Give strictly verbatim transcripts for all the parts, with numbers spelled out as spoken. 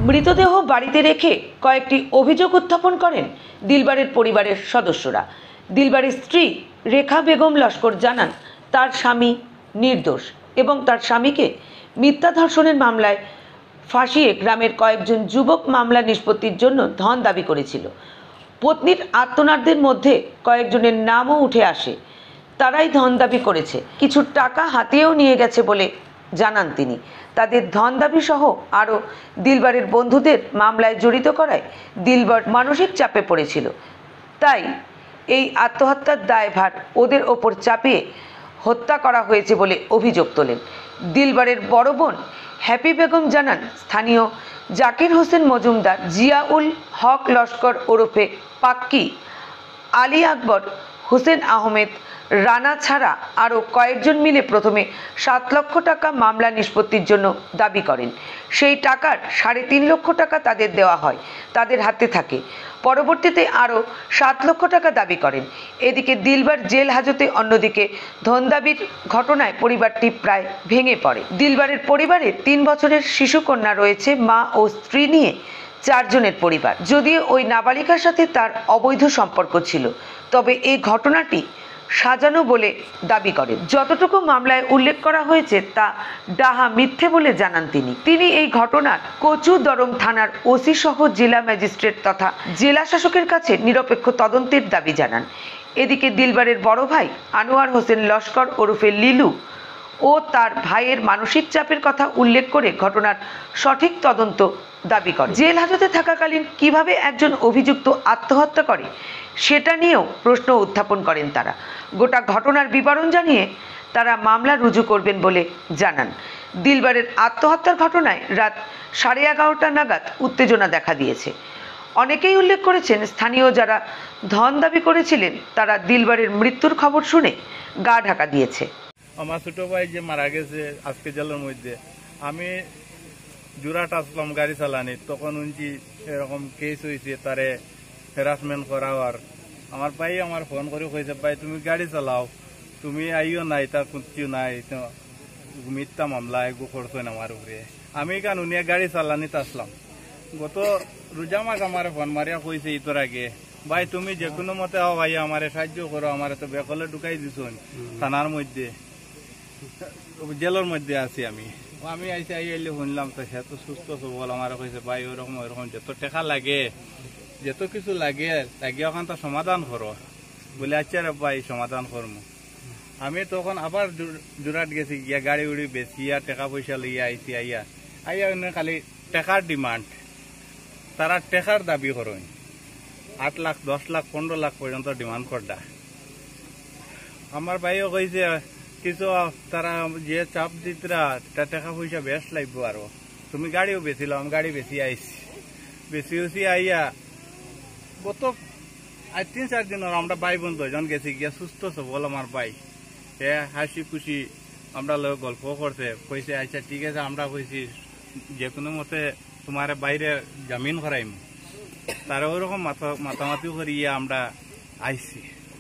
মৃতদেহ বাড়িতে রেখে কয়েকটি অভিযোগ উত্থাপন করেন দিলবারের পরিবারের সদস্যরা। দিলবারের স্ত্রী রেখা বেগম লস্কর জানান, তার স্বামী নির্দোষ এবং তার স্বামীকে মিথ্যা ধর্ষণের মামলায় ফাঁসিয়ে গ্রামের কয়েকজন যুবক মামলা নিষ্পত্তির জন্য ধন দাবি করেছিল। পত্নীর আত্মনাদের মধ্যে কয়েকজনের নামও উঠে আসে, তারাই ধন দাবি করেছে, কিছু টাকা হাতিয়েও নিয়ে গেছে বলে জানান তিনি। তাদের ধন দাবি সহ আরও দিলবারের বন্ধুদের মামলায় জড়িত করায় দিলবার মানসিক চাপে পড়েছিল, তাই এই আত্মহত্যার দায়ভার ওদের ওপর চাপিয়ে হত্যা করা হয়েছে বলে অভিযোগ তোলেন। দিলবারের বড় বোন হ্যাপি বেগম জানান, স্থানীয় জাকির হোসেন মজুমদার, জিয়াউল হক লস্কর ওরফে পাক্কি, আলী আকবর, হোসেন আহমেদ, রানা ছাড়া আরও কয়েকজন মিলে প্রথমে সাত লক্ষ টাকা মামলা নিষ্পত্তির জন্য দাবি করেন। সেই টাকার সাড়ে তিন লক্ষ টাকা তাদের দেওয়া হয়, তাদের হাতে থাকে। পরবর্তীতে আরও সাত লক্ষ টাকা দাবি করেন। এদিকে দিলবার জেল হাজতে, অন্যদিকে ধন দাবির ঘটনায় পরিবারটি প্রায় ভেঙে পড়ে। দিলবারের পরিবারে তিন বছরের শিশুকন্যা রয়েছে। মা ও স্ত্রী নিয়ে চারজনের পরিবার। যদিও ওই নাবালিকার সাথে তার অবৈধ সম্পর্ক ছিল, তবে এই ঘটনাটি সাজানো বলে দাবি করেন। যতটুকু মামলায় উল্লেখ করা হয়েছে তা ডাহা মিথ্যে বলে জানান তিনি। তিনি এই ঘটনার কচু দরম থানার ওসি সহ জেলা ম্যাজিস্ট্রেট তথা জেলা শাসকের কাছে নিরপেক্ষ তদন্তের দাবি জানান। এদিকে দিলবারের বড় ভাই আনোয়ার হোসেন লস্কর ওরফে লিলু ও তার ভাইয়ের মানসিক চাপের কথা উল্লেখ করে ঘটনার সঠিক তদন্ত দাবি করে। জেল হাজতে থাকাকালীন কিভাবে একজন অভিযুক্ত আত্মহত্যা করে সেটা নিয়েও প্রশ্ন উত্থাপন করেন তারা। গোটা ঘটনার বিবরণ জানিয়ে তারা মামলা রুজু করবেন বলে জানান। দিলবারের আত্মহত্যার ঘটনায় রাত সাড়ে এগারোটা নাগাদ উত্তেজনা দেখা দিয়েছে। অনেকেই উল্লেখ করেছেন, স্থানীয় যারা ধন দাবি করেছিলেন তারা দিলবারের মৃত্যুর খবর শুনে গা ঢাকা দিয়েছে। আমার ছোট ভাই যে মারা গেছে আজকে জেলের মধ্যে, আমি জুরাট আসলাম গাড়ি চালানি, তখন উনছি এরকম কেস হয়েছে, তারে হ্যারাসমেন্ট করা। আর আমার ভাই আমার ফোন করে কইছে, ভাই তুমি গাড়ি চালাও, তুমি আইও নাই, তার কিছু নাই, মিথ্যা মামলা এগু করছেন আমার উপরে। আমি কেন নিয়ে গাড়ি চালানিতে আসলাম। গত রোজা মাস আমার ফোন মারিয়া কইছে ইতর আগে, ভাই তুমি যে কোনো মতে আও ভাই, আমারে সাহায্য করো, আমার তো বেকলে ঢুকাই দিছুন থানার মধ্যে, জেলের মধ্যে আছি আমি। আমি আইসি আই আইলে শুনলাম, তো সে তো সুস্থ সবল। আমার কইছে ভাই ওরকম ওরকম যত টাকা লাগে, যত কিছু লাগে লাগিয়ে ওখান তো সমাধান করো বলে। আচ্ছা রে ভাই সমাধান করবো। আমি তখন আবার জোরাট গেছি, গিয়া গাড়ি উড়ি বেশি আর টাকা পয়সা লইয়া আইসি। আইয়া আইয়া খালি টাকার ডিমান্ড, তারা টাকার দাবি করেন। আট লাখ দশ লাখ পনেরো লাখ পর্যন্ত ডিমান্ড করডা। আমার ভাইও কইছে কিছু তারা যে চাপ দিতরা টাকা পয়সা বেশ লাগবো, আরো তুমি গাড়িও বেছিলাম, গাড়ি বেশি আইসি বেশি বেশি আইয়া গত আজ তিন চার দিন আমরা ভাই বোন দুজন গেছি, গিয়া সুস্থ সবল আমার ভাই, সে হাসি খুশি আমরা লোক গল্প করছে। কইছে আচ্ছা ঠিক আছে, আমরা কইছি যে কোনো মতে তোমার বাইরে জামিন করাইম। তারা ওরকম মাথা মাতামাতি করিয়া আমরা আইসি।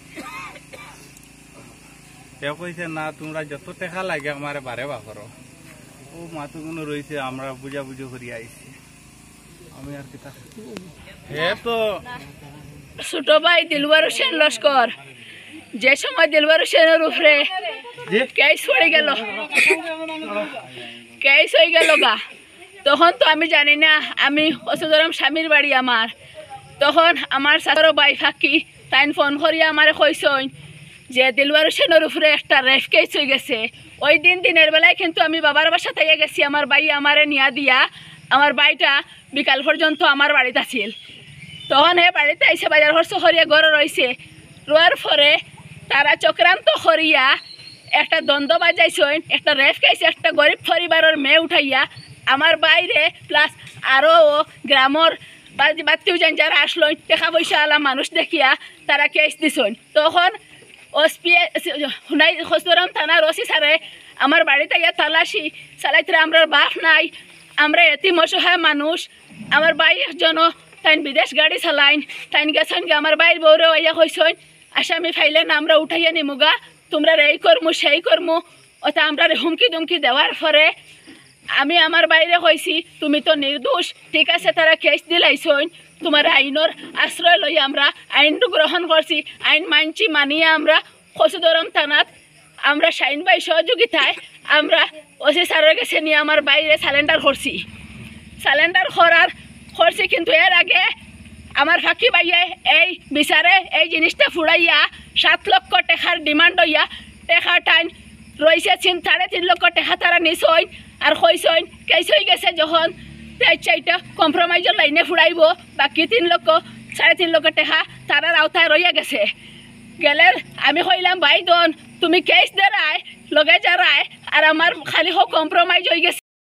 কেউ কইছে না তোমরা যত টাকা লাগে আমার বারে বা করো। ও মাতুগুলো রয়েছে, আমরা বুঝা বুঝো করি আইসি। আমি আর কি হে তো ছোট ভাই দিলবার হোসেন লস্কর, যে সময় দিলবার হোসেনের উপরে কেস পড়ে গেল, কেস হয়ে গেল গা, তখন তো আমি জানি না, আমি অসুধরম স্বামীর বাড়ি আমার। তখন আমার সাথে ভাই ফাঁকি তাই ফোন করিয়া আমার কইসন যে দিলবার হোসেনের উপরে একটা রেপ কেস হয়ে গেছে। ওই দিন দিনের বেলায় কিন্তু আমি বাবার বাসা থেকে গেছি, আমার ভাই আমারে নিয়া দিয়া, আমার ভাইটা বিকাল পর্যন্ত আমার বাড়িতে আছিল। তখন হে বাড়িতে আইসে বাজার খরচ করিয়া ঘরে রয়েছে, রোয়ার পরে তারা চক্রান্ত করিয়া একটা দ্বন্দ্ব বাজাইছেন, একটা রেপ কেস, একটা গরিব পরিবারের মেয়ে উঠাইয়া আমার বাইরে প্লাস আরও গ্রামের বাত্মীয় যান যারা আসলো টাকা পয়সা আলা মানুষ দেখিয়া তারা কেস দিছেন। তখন হুনাই খসরম থানার ওসি সারে আমার বাড়িতে ইয়া তালাশি চালাইতে, আমরা বাপ নাই, আমরা এতিম অসহায় মানুষ। আমার ভাই একজন তাই বিদেশ গাড়ি চালাইন, তাই গেছেন গে আমার ভাইয়ের বউরে ইয়া কইসন আসামি ফাইলেন আমরা উঠাইয়া নিমুগা, তোমরা এই করমু সেই করমু। ওটা আমরা হুমকি দুমকি দেওয়ার পরে আমি আমার বাইরে কইছি তুমি তো নির্দোষ, ঠিক আছে তারা কেস দিলাইছইন, তোমার আইনের আশ্রয় লই আমরা আইন গ্রহণ করছি, আইন মানছি মানিয়ে আমরা খসুদরম থানাত আমরা শাইন ভাই সহযোগিতায় আমরা ওসি স্যারের কাছে নিয়ে আমার বাইরে স্যালেন্ডার করছি স্যালেন্ডার করার করছি কিন্তু এর আগে আমার ফাঁকি বাইয়ে এই বিচারে এই জিনিসটা ফুড়াইয়া সাত লক্ষ টাকার ডিমান্ড হইয়া টাকা টাইম রয়েছে তিন সাড়ে তিন লক্ষ টাকা তারা নিছইন আর কইসইন কেস হয়ে গেছে যখন চাইটা কম্প্রোমাইজের লাইনে ফুড়াইব বাকি তিন লক্ষ সাড়ে তিন লক্ষ টাকা তারার আওতায় রইয়া গেছে গেলে আমি কইলাম ভাই দন তুমি কেস দেরায় লগে যারায় আর আমার খালি হোক কম্প্রোমাইজ হয়ে গেছে।